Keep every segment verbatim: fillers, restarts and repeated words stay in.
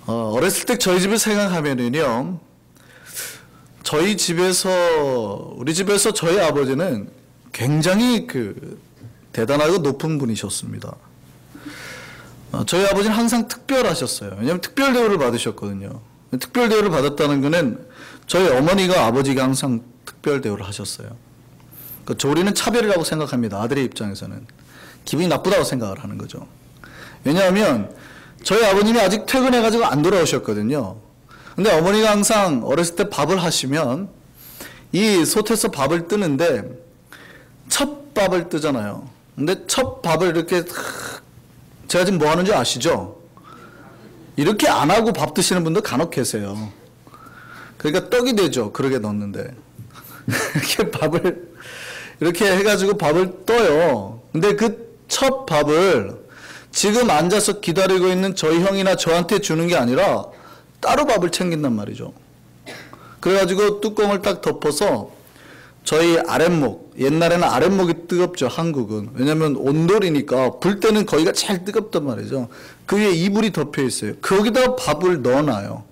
어, 어렸을 때 저희 집을 생각하면은요, 저희 집에서, 우리 집에서 저희 아버지는 굉장히 그 대단하고 높은 분이셨습니다. 어, 저희 아버지는 항상 특별하셨어요. 왜냐하면 특별 대우를 받으셨거든요. 특별 대우를 받았다는 거는 저희 어머니가 아버지가 항상 특별 대우를 하셨어요. 그러니까 우리는 차별이라고 생각합니다. 아들의 입장에서는 기분이 나쁘다고 생각을 하는 거죠. 왜냐하면 저희 아버님이 아직 퇴근해가지고 안 돌아오셨거든요. 근데 어머니가 항상 어렸을 때 밥을 하시면 이 솥에서 밥을 뜨는데 첫 밥을 뜨잖아요. 근데 첫 밥을 이렇게, 제가 지금 뭐 하는지 아시죠? 이렇게 안 하고 밥 드시는 분도 간혹 계세요. 그러니까 떡이 되죠. 그러게 넣었는데. 이렇게 밥을, 이렇게 해가지고 밥을 떠요. 근데 그 첫 밥을 지금 앉아서 기다리고 있는 저희 형이나 저한테 주는 게 아니라 따로 밥을 챙긴단 말이죠. 그래가지고 뚜껑을 딱 덮어서 저희 아랫목, 옛날에는 아랫목이 뜨겁죠, 한국은. 왜냐면 온돌이니까 불 때는 거기가 제일 뜨겁단 말이죠. 그 위에 이불이 덮여 있어요. 거기다 밥을 넣어놔요.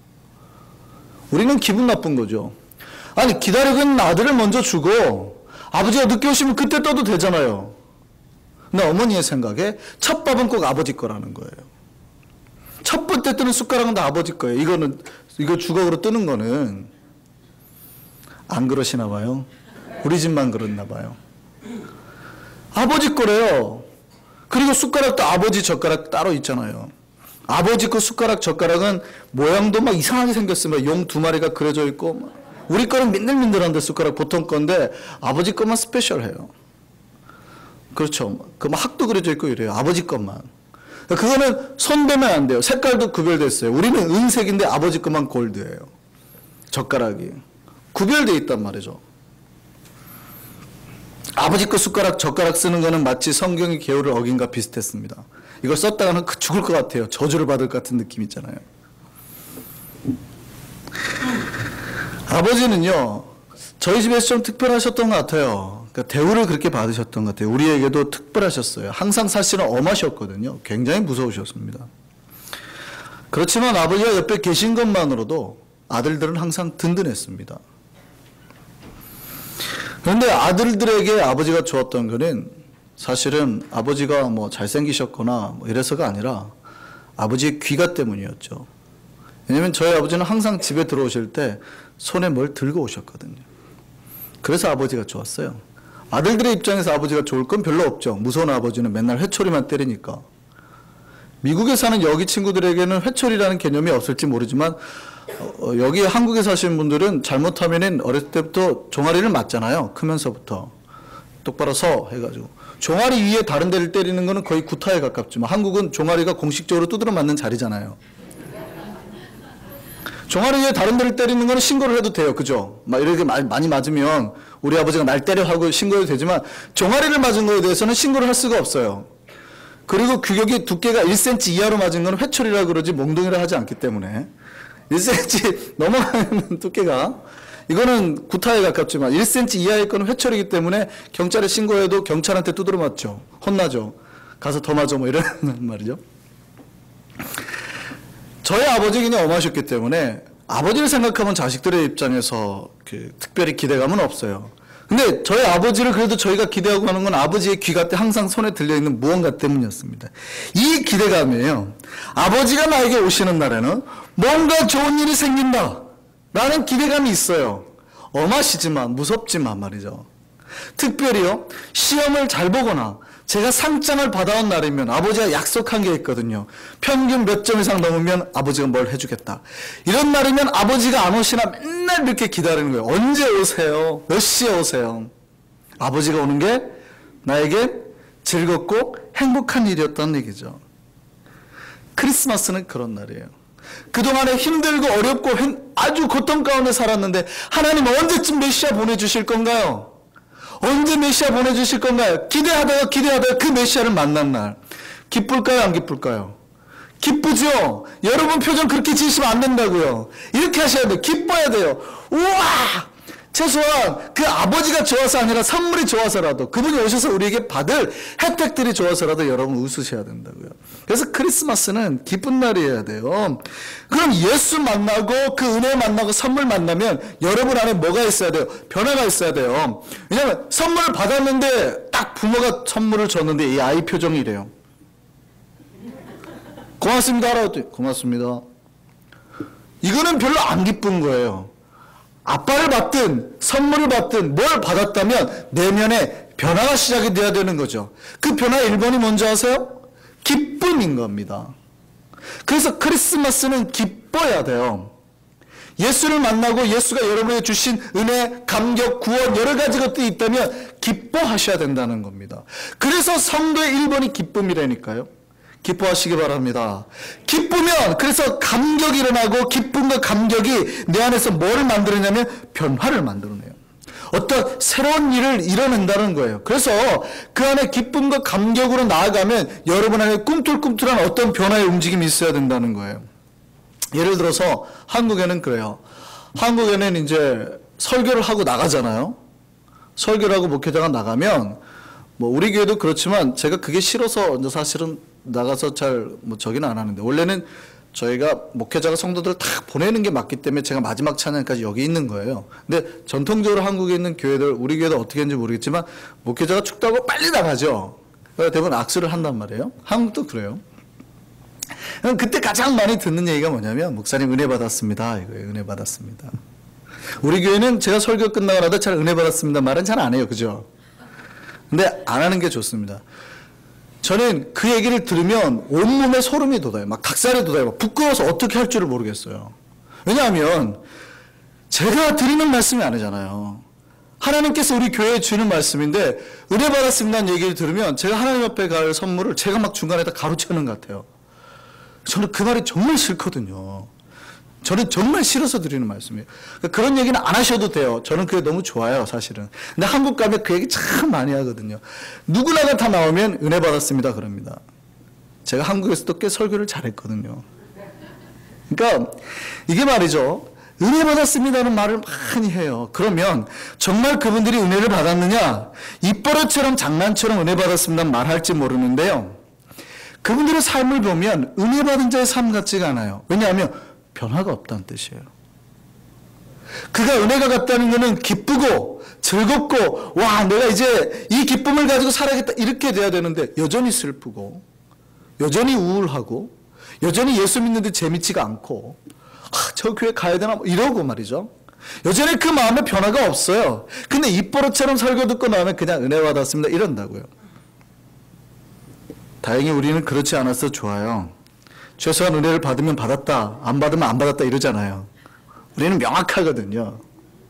우리는 기분 나쁜 거죠. 아니, 기다리고 있는 아들을 먼저 주고 아버지가 늦게 오시면 그때 떠도 되잖아요. 근데 어머니의 생각에 첫 밥은 꼭 아버지 거라는 거예요. 첫 번째 뜨는 숟가락은 다 아버지 거예요. 이거는, 이거 주걱으로 뜨는 거는. 안 그러시나 봐요. 우리 집만 그렇나 봐요. 아버지 거래요. 그리고 숟가락도 아버지 젓가락 따로 있잖아요. 아버지 거 숟가락 젓가락은 모양도 막 이상하게 생겼으면 용 두 마리가 그려져 있고, 우리 거는 민들민들한데 숟가락 보통 건데 아버지 것만 스페셜해요. 그렇죠. 그 막 학도 그려져 있고 이래요. 아버지 것만. 그거는 손대면 안 돼요. 색깔도 구별됐어요. 우리는 은색인데 아버지 것만 골드예요. 젓가락이. 구별되어 있단 말이죠. 아버지 거 숟가락, 젓가락 쓰는 거는 마치 성경의 계율을 어긴과 비슷했습니다. 이걸 썼다가는 죽을 것 같아요. 저주를 받을 것 같은 느낌 있잖아요. 아버지는요, 저희 집에서 좀 특별하셨던 것 같아요. 그러니까 대우를 그렇게 받으셨던 것 같아요. 우리에게도 특별하셨어요. 항상 사실은 엄하셨거든요. 굉장히 무서우셨습니다. 그렇지만 아버지가 옆에 계신 것만으로도 아들들은 항상 든든했습니다. 그런데 아들들에게 아버지가 좋았던 거는 사실은 아버지가 뭐 잘생기셨거나 뭐 이래서가 아니라 아버지의 귀가 때문이었죠. 왜냐면 저희 아버지는 항상 집에 들어오실 때 손에 뭘 들고 오셨거든요. 그래서 아버지가 좋았어요. 아들들의 입장에서 아버지가 좋을 건 별로 없죠. 무서운 아버지는 맨날 회초리만 때리니까. 미국에 사는 여기 친구들에게는 회초리라는 개념이 없을지 모르지만 어, 여기 한국에 사시는 분들은 잘못하면은 어렸을 때부터 종아리를 맞잖아요. 크면서부터. 똑바로 서 해가지고. 종아리 위에 다른 데를 때리는 거는 거의 구타에 가깝지만 한국은 종아리가 공식적으로 두드려 맞는 자리잖아요. 종아리 위에 다른 데를 때리는 거는 신고를 해도 돼요. 그죠? 막 이렇게 많이 맞으면 우리 아버지가 날 때려 하고 신고해도 되지만 종아리를 맞은 거에 대해서는 신고를 할 수가 없어요. 그리고 규격이 두께가 일 센티미터 이하로 맞은 건 회초리라 그러지 몽둥이라 하지 않기 때문에 일 센티미터 넘어가는 두께가 이거는 구타에 가깝지만 일 센티미터 이하의 거는 회초리이기 때문에 경찰에 신고해도 경찰한테 두드려 맞죠. 혼나죠. 가서 더 맞아 뭐 이러는 말이죠. 저희 아버지가 그냥 엄하셨기 때문에 아버지를 생각하면 자식들의 입장에서 그 특별히 기대감은 없어요. 근데 저희 아버지를 그래도 저희가 기대하고 하는 건 아버지의 귀가 항상 손에 들려있는 무언가 때문이었습니다. 이 기대감이에요. 아버지가 나에게 오시는 날에는 뭔가 좋은 일이 생긴다 라는 기대감이 있어요. 엄하시지만 무섭지만 말이죠. 특별히요, 시험을 잘 보거나 제가 상장을 받아온 날이면 아버지가 약속한 게 있거든요. 평균 몇 점 이상 넘으면 아버지가 뭘 해주겠다. 이런 날이면 아버지가 안 오시나 맨날 이렇게 기다리는 거예요. 언제 오세요? 몇 시에 오세요? 아버지가 오는 게 나에게 즐겁고 행복한 일이었다는 얘기죠. 크리스마스는 그런 날이에요. 그동안에 힘들고 어렵고 아주 고통 가운데 살았는데 하나님 언제쯤 메시아 보내주실 건가요? 언제 메시아 보내주실 건가요? 기대하다가 기대하다가 그 메시아를 만난 날 기쁠까요? 안 기쁠까요? 기쁘죠? 여러분 표정 그렇게 지으시면 안 된다고요. 이렇게 하셔야 돼요. 기뻐야 돼요. 우와! 최소한 그 아버지가 좋아서 아니라 선물이 좋아서라도 그분이 오셔서 우리에게 받을 혜택들이 좋아서라도 여러분 웃으셔야 된다고요. 그래서 크리스마스는 기쁜 날이어야 돼요. 그럼 예수 만나고 그 은혜 만나고 선물 만나면 여러분 안에 뭐가 있어야 돼요? 변화가 있어야 돼요. 왜냐하면 선물을 받았는데 딱 부모가 선물을 줬는데 이 아이 표정이 이래요. 고맙습니다 라고. 고맙습니다. 이거는 별로 안 기쁜 거예요. 아빠를 받든 선물을 받든 뭘 받았다면 내면에 변화가 시작이 돼야 되는 거죠. 그 변화의 일 번이 뭔지 아세요? 기쁨인 겁니다. 그래서 크리스마스는 기뻐야 돼요. 예수를 만나고 예수가 여러분에게 주신 은혜, 감격, 구원 여러 가지 것들이 있다면 기뻐하셔야 된다는 겁니다. 그래서 성도의 일 번이 기쁨이라니까요. 기뻐하시기 바랍니다. 기쁘면 그래서 감격이 일어나고 기쁨과 감격이 내 안에서 뭐를 만들어내냐면 변화를 만들어내요. 어떤 새로운 일을 이뤄낸다는 거예요. 그래서 그 안에 기쁨과 감격으로 나아가면 여러분 안에 꿈틀꿈틀한 어떤 변화의 움직임이 있어야 된다는 거예요. 예를 들어서 한국에는 그래요. 한국에는 이제 설교를 하고 나가잖아요. 설교를 하고 목회자가 나가면 뭐 우리 교회도 그렇지만 제가 그게 싫어서 사실은 나가서 잘 뭐 저기는 안 하는데 원래는 저희가 목회자가 성도들을 다 보내는 게 맞기 때문에 제가 마지막 찬양까지 여기 있는 거예요. 근데 전통적으로 한국에 있는 교회들 우리 교회도 어떻게 했는지 모르겠지만 목회자가 춥다고 빨리 나가죠. 그래서 대부분 악수를 한단 말이에요. 한국도 그래요. 그때 가장 많이 듣는 얘기가 뭐냐면 목사님 은혜 받았습니다. 이거예요. 은혜 받았습니다. 우리 교회는 제가 설교 끝나고 나도 잘 은혜 받았습니다 말은 잘 안 해요. 그죠? 근데 안 하는 게 좋습니다. 저는 그 얘기를 들으면 온몸에 소름이 돋아요. 막 닭살이 돋아요. 막 부끄러워서 어떻게 할 줄을 모르겠어요. 왜냐하면 제가 드리는 말씀이 아니잖아요. 하나님께서 우리 교회에 주는 말씀인데 은혜 받았습니다는 얘기를 들으면 제가 하나님 앞에 갈 선물을 제가 막 중간에다 가로채는 것 같아요. 저는 그 말이 정말 싫거든요. 저는 정말 싫어서 드리는 말씀이에요. 그런 얘기는 안 하셔도 돼요. 저는 그게 너무 좋아요, 사실은. 근데 한국 가면 그 얘기 참 많이 하거든요. 누구나가 다 나오면 은혜 받았습니다, 그럽니다. 제가 한국에서도 꽤 설교를 잘했거든요. 그러니까 이게 말이죠. 은혜 받았습니다는 말을 많이 해요. 그러면 정말 그분들이 은혜를 받았느냐? 입버릇처럼 장난처럼 은혜 받았습니다는 말할지 모르는데요. 그분들의 삶을 보면 은혜 받은 자의 삶 같지가 않아요. 왜냐하면 변화가 없다는 뜻이에요. 그가 은혜가 같다는 것은 기쁘고 즐겁고 와 내가 이제 이 기쁨을 가지고 살아야겠다 이렇게 돼야 되는데 여전히 슬프고 여전히 우울하고 여전히 예수 믿는데 재밌지가 않고 아, 저 교회 가야 되나 이러고 말이죠. 여전히 그 마음에 변화가 없어요. 근데 입버릇처럼 설교 듣고 나오면 그냥 은혜 받았습니다 이런다고요. 다행히 우리는 그렇지 않아서 좋아요. 최소한 은혜를 받으면 받았다, 안 받으면 안 받았다 이러잖아요. 우리는 명확하거든요.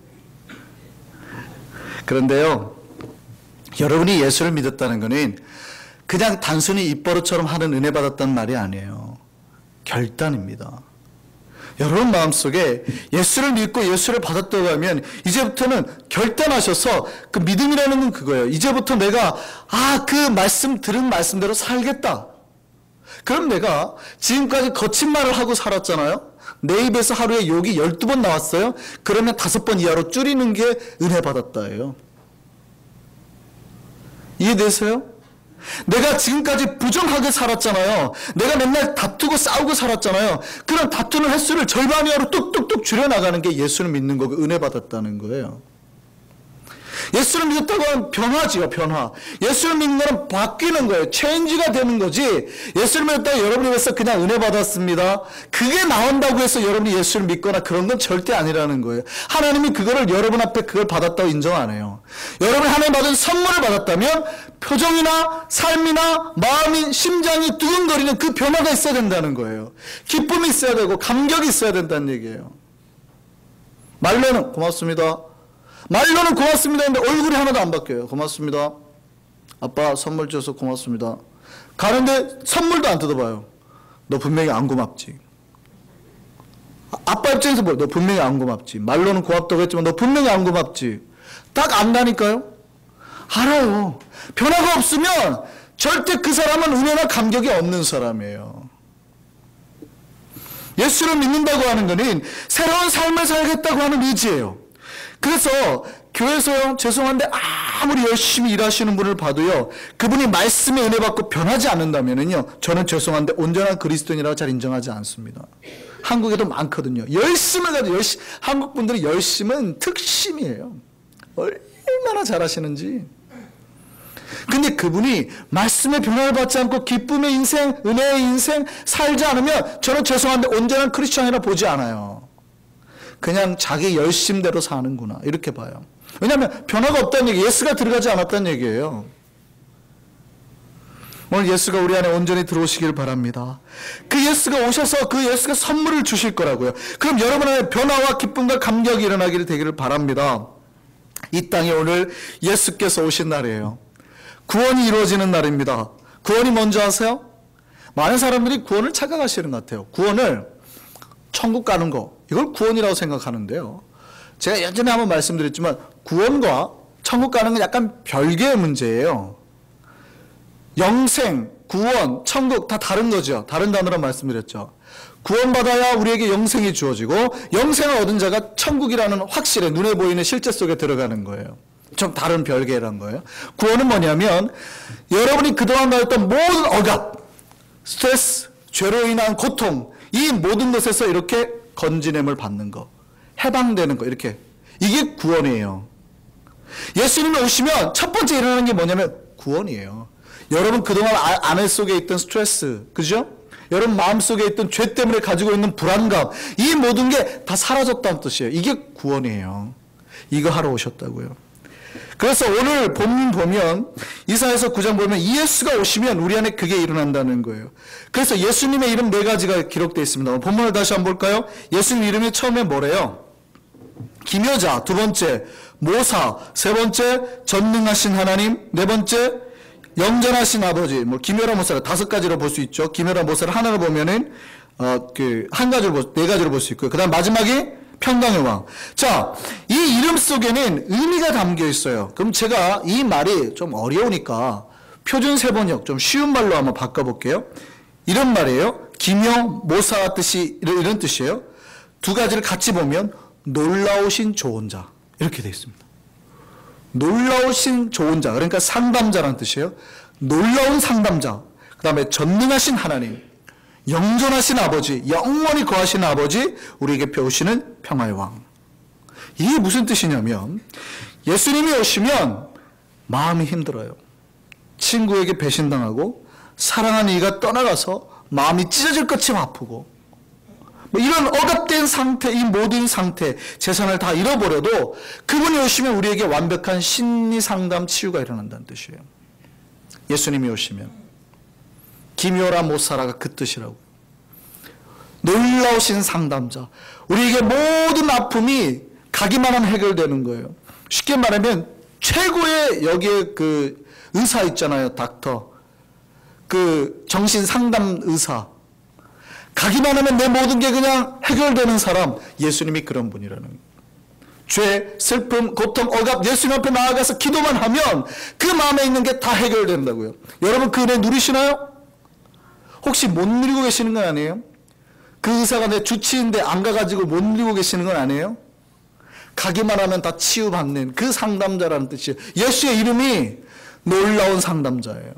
그런데요, 여러분이 예수를 믿었다는 것은 그냥 단순히 입버릇처럼 하는 은혜 받았다는 말이 아니에요. 결단입니다. 여러분 마음속에 예수를 믿고 예수를 받았다고 하면 이제부터는 결단하셔서 그 믿음이라는 건 그거예요. 이제부터 내가 아, 그 말씀 들은 말씀대로 살겠다. 그럼 내가 지금까지 거친 말을 하고 살았잖아요. 내 입에서 하루에 욕이 열두 번 나왔어요. 그러면 다섯 번 이하로 줄이는 게 은혜 받았다예요. 이해되세요? 내가 지금까지 부정하게 살았잖아요. 내가 맨날 다투고 싸우고 살았잖아요. 그런 다투는 횟수를 절반 이하로 뚝뚝뚝 줄여나가는 게 예수를 믿는 거고 은혜 받았다는 거예요. 예수를 믿었다고 하면 변화지요, 변화. 예수를 믿는 거는 바뀌는 거예요. 체인지가 되는 거지. 예수를 믿었다고 여러분이 해서 그냥 은혜 받았습니다. 그게 나온다고 해서 여러분이 예수를 믿거나 그런 건 절대 아니라는 거예요. 하나님이 그거를 여러분 앞에 그걸 받았다고 인정 안 해요. 여러분이 하나님 받은 선물을 받았다면 표정이나 삶이나 마음이 심장이 두근거리는 그 변화가 있어야 된다는 거예요. 기쁨이 있어야 되고 감격이 있어야 된다는 얘기예요. 말로는 고맙습니다. 말로는 고맙습니다 했는데 얼굴이 하나도 안 바뀌어요. 고맙습니다. 아빠 선물 줘서 고맙습니다. 가는데 선물도 안 뜯어봐요. 너 분명히 안 고맙지. 아빠 입장에서 뭐야? 너 분명히 안 고맙지. 말로는 고맙다고 했지만 너 분명히 안 고맙지. 딱 안다니까요. 알아요. 변화가 없으면 절대 그 사람은 은혜나 감격이 없는 사람이에요. 예수를 믿는다고 하는 것은 새로운 삶을 살겠다고 하는 의지예요. 그래서 교회에서요, 죄송한데 아무리 열심히 일하시는 분을 봐도요, 그분이 말씀에 은혜 받고 변하지 않는다면은요, 저는 죄송한데 온전한 그리스도인이라고 잘 인정하지 않습니다. 한국에도 많거든요. 열심을 가지고, 열심, 한국 분들이 열심은 특심이에요. 얼마나 잘하시는지. 근데 그분이 말씀의 변화를 받지 않고 기쁨의 인생, 은혜의 인생 살지 않으면 저는 죄송한데 온전한 크리스천이라 보지 않아요. 그냥 자기 열심대로 사는구나 이렇게 봐요. 왜냐하면 변화가 없다는 얘기, 예수가 들어가지 않았다는 얘기예요. 오늘 예수가 우리 안에 온전히 들어오시길 바랍니다. 그 예수가 오셔서 그 예수가 선물을 주실 거라고요. 그럼 여러분 안에 변화와 기쁨과 감격이 일어나기를 되기를 바랍니다. 이 땅에 오늘 예수께서 오신 날이에요. 구원이 이루어지는 날입니다. 구원이 뭔지 아세요? 많은 사람들이 구원을 착각하시는 것 같아요. 구원을 천국 가는 거, 이걸 구원이라고 생각하는데요. 제가 예전에 한번 말씀드렸지만 구원과 천국 가는 건 약간 별개의 문제예요. 영생, 구원, 천국 다 다른 거죠. 다른 단어로 말씀드렸죠. 구원받아야 우리에게 영생이 주어지고 영생을 얻은 자가 천국이라는 확실해 눈에 보이는 실제 속에 들어가는 거예요. 좀 다른 별개란 거예요. 구원은 뭐냐면 여러분이 그동안 가졌던 모든 억압, 스트레스, 죄로 인한 고통, 이 모든 것에서 이렇게 건지냄을 받는 거, 해방되는 거, 이렇게. 이게 구원이에요. 예수님이 오시면 첫 번째 일어나는 게 뭐냐면 구원이에요. 여러분 그동안 안에 속에 있던 스트레스, 그죠? 여러분 마음속에 있던 죄 때문에 가지고 있는 불안감, 이 모든 게 다 사라졌다는 뜻이에요. 이게 구원이에요. 이거 하러 오셨다고요. 그래서 오늘 본문 보면 이사야서 구 장 보면 예수가 오시면 우리 안에 그게 일어난다는 거예요. 그래서 예수님의 이름 네 가지가 기록되어 있습니다. 본문을 다시 한번 볼까요? 예수님 이름이 처음에 뭐래요? 기묘자, 두 번째 모사, 세 번째 전능하신 하나님, 네 번째 영전하신 아버지. 뭐 기묘라 모사를 다섯 가지로 볼 수 있죠. 기묘라 모사를 하나로 보면은 어 그 한 가지로 볼, 네 가지로 볼 수 있고요. 그다음 마지막이 평강의 왕. 자, 이 이름 속에는 의미가 담겨 있어요. 그럼 제가 이 말이 좀 어려우니까 표준 세번역 좀 쉬운 말로 한번 바꿔볼게요. 이런 말이에요. 기묘, 모사 뜻이 이런, 이런 뜻이에요. 두 가지를 같이 보면 놀라우신 좋은 자 이렇게 되어 있습니다. 놀라우신 좋은 자, 그러니까 상담자라는 뜻이에요. 놀라운 상담자. 그 다음에 전능하신 하나님, 영존하신 아버지, 영원히 거하시는 아버지, 우리에게 배우시는 평화의 왕. 이게 무슨 뜻이냐면 예수님이 오시면 마음이 힘들어요. 친구에게 배신당하고 사랑하는 이가 떠나가서 마음이 찢어질 것처럼 아프고 뭐 이런 억압된 상태, 이 모든 상태, 재산을 다 잃어버려도 그분이 오시면 우리에게 완벽한 심리 상담 치유가 일어난다는 뜻이에요. 예수님이 오시면. 기묘라 모사라가 그 뜻이라고. 놀라우신 상담자. 우리에게 모든 아픔이 가기만 하면 해결되는 거예요. 쉽게 말하면 최고의 여기에 그 의사 있잖아요. 닥터. 그 정신 상담 의사. 가기만 하면 내 모든 게 그냥 해결되는 사람. 예수님이 그런 분이라는 거예요. 죄, 슬픔, 고통, 억압 예수님 앞에 나아가서 기도만 하면 그 마음에 있는 게 다 해결된다고요. 여러분 그 은혜 누리시나요? 혹시 못 누리고 계시는 건 아니에요? 그 의사가 내 주치인데 안 가가지고 못 누리고 계시는 건 아니에요? 가기만 하면 다 치유받는 그 상담자라는 뜻이에요. 예수의 이름이 놀라운 상담자예요.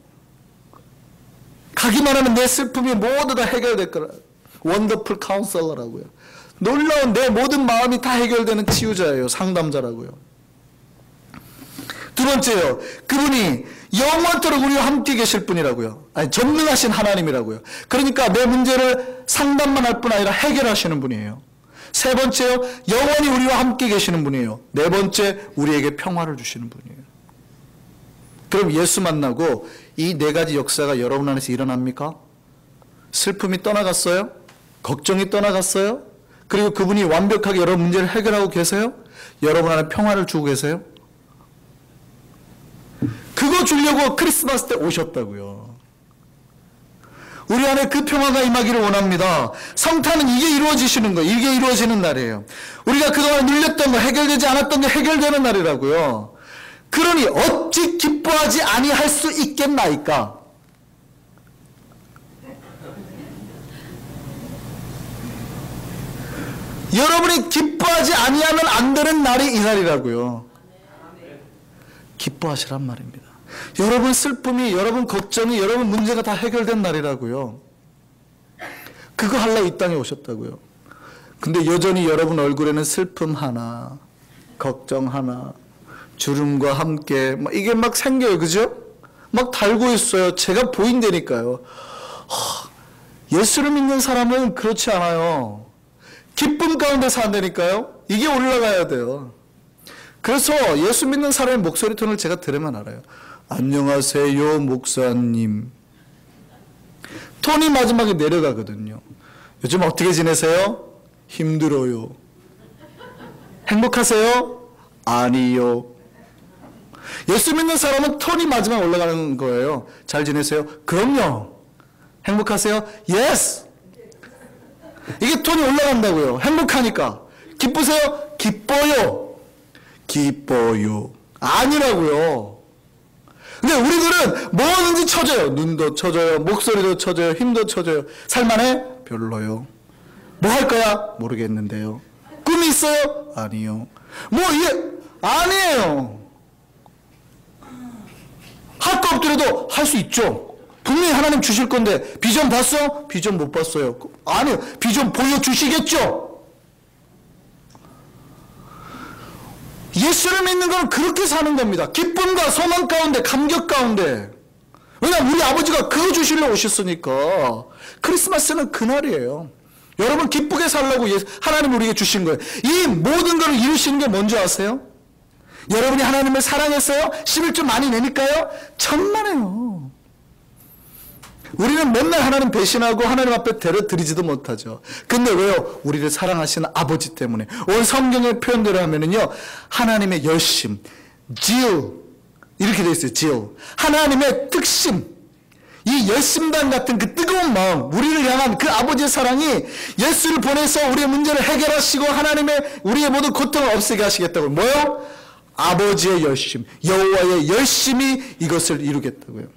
가기만 하면 내 슬픔이 모두 다 해결될 거라. 원더풀 카운셀러라고요. 놀라운 내 모든 마음이 다 해결되는 치유자예요. 상담자라고요. 두 번째요. 그분이 영원토록 우리와 함께 계실 분이라고요. 아니, 전능하신 하나님이라고요. 그러니까 내 문제를 상담만 할 뿐 아니라 해결하시는 분이에요. 세 번째요. 영원히 우리와 함께 계시는 분이에요. 네 번째, 우리에게 평화를 주시는 분이에요. 그럼 예수 만나고 이 네 가지 역사가 여러분 안에서 일어납니까? 슬픔이 떠나갔어요? 걱정이 떠나갔어요? 그리고 그분이 완벽하게 여러분 문제를 해결하고 계세요? 여러분 안에 평화를 주고 계세요? 그거 주려고 크리스마스 때 오셨다고요. 우리 안에 그 평화가 임하기를 원합니다. 성탄은 이게 이루어지시는 거예요. 이게 이루어지는 날이에요. 우리가 그동안 눌렸던 거, 해결되지 않았던 게 해결되는 날이라고요. 그러니 어찌 기뻐하지 아니할 수 있겠나이까? 여러분이 기뻐하지 아니하면 안 되는 날이 이 날이라고요. 기뻐하시란 말입니다. 여러분 슬픔이, 여러분 걱정이, 여러분 문제가 다 해결된 날이라고요. 그거 하려고 이 땅에 오셨다고요. 근데 여전히 여러분 얼굴에는 슬픔 하나, 걱정 하나, 주름과 함께 막 이게 막 생겨요. 그죠? 막 달고 있어요. 제가 보인다니까요. 예수를 믿는 사람은 그렇지 않아요. 기쁨 가운데 산다니까요. 이게 올라가야 돼요. 그래서 예수 믿는 사람의 목소리 톤을 제가 들으면 알아요. 안녕하세요 목사님. 톤이 마지막에 내려가거든요. 요즘 어떻게 지내세요? 힘들어요. 행복하세요? 아니요. 예수 믿는 사람은 톤이 마지막에 올라가는 거예요. 잘 지내세요? 그럼요. 행복하세요? 예스. 이게 톤이 올라간다고요. 행복하니까. 기쁘세요? 기뻐요. 기뻐요. 아니라고요. 근데 우리들은 뭐든지 쳐져요. 눈도 쳐져요. 목소리도 쳐져요. 힘도 쳐져요. 살만해? 별로요. 뭐 할 거야? 모르겠는데요. 꿈이 있어요? 아니요. 뭐 이게 아니에요. 할 거 없더라도 할 수 있죠. 분명히 하나님 주실 건데 비전 봤어? 비전 못 봤어요. 아니요. 비전 보여주시겠죠. 예수를 믿는 건 그렇게 사는 겁니다. 기쁨과 소망 가운데, 감격 가운데. 왜냐하면 우리 아버지가 그거 주시려고 오셨으니까. 크리스마스는 그날이에요. 여러분 기쁘게 살려고 하나님 우리에게 주신 거예요. 이 모든 걸 이루시는 게 뭔지 아세요? 여러분이 하나님을 사랑했어요? 십일조 많이 내니까요? 천만에요. 우리는 맨날 하나님 배신하고 하나님 앞에 데려드리지도 못하죠. 근데 왜요? 우리를 사랑하시는 아버지 때문에. 오늘 성경의 표현대로 하면은요, 하나님의 열심, zeal, 이렇게 되어 있어요. zeal. 하나님의 특심, 이 열심단 같은 그 뜨거운 마음, 우리를 향한 그 아버지의 사랑이 예수를 보내서 우리의 문제를 해결하시고 하나님의 우리의 모든 고통을 없애게 하시겠다고요. 뭐요? 아버지의 열심, 여호와의 열심이 이것을 이루겠다고요.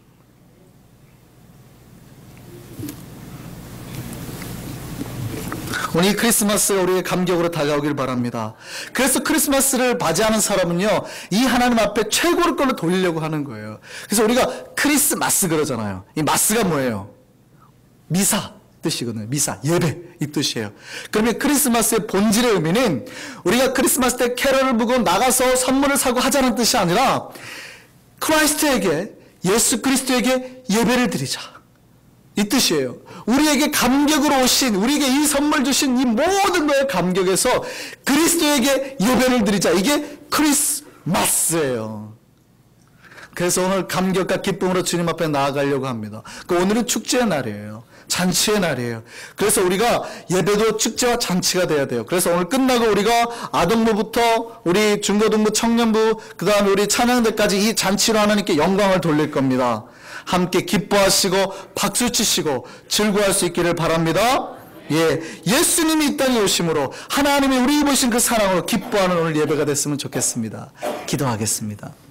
오늘 이 크리스마스가 우리의 감격으로 다가오길 바랍니다. 그래서 크리스마스를 맞이하는 사람은요, 이 하나님 앞에 최고의 걸로 돌리려고 하는 거예요. 그래서 우리가 크리스마스 그러잖아요. 이 마스가 뭐예요? 미사 뜻이거든요. 미사, 예배 이 뜻이에요. 그러면 크리스마스의 본질의 의미는 우리가 크리스마스 때 캐럴을 부고 나가서 선물을 사고 하자는 뜻이 아니라 크라이스트에게, 예수 그리스도에게 예배를 드리자, 이 뜻이에요. 우리에게 감격으로 오신, 우리에게 이 선물 주신 이 모든 거에 감격해서 그리스도에게 예배를 드리자. 이게 크리스마스예요. 그래서 오늘 감격과 기쁨으로 주님 앞에 나아가려고 합니다. 그 오늘은 축제의 날이에요. 잔치의 날이에요. 그래서 우리가 예배도 축제와 잔치가 돼야 돼요. 그래서 오늘 끝나고 우리가 아동부부터 우리 중고등부, 청년부, 그 다음에 우리 찬양대까지 이 잔치로 하나님께 영광을 돌릴 겁니다. 함께 기뻐하시고 박수치시고 즐거워할 수 있기를 바랍니다. 예, 예수님이 이 땅에 오심으로 하나님이 우리 보신 그 사랑으로 기뻐하는 오늘 예배가 됐으면 좋겠습니다. 기도하겠습니다.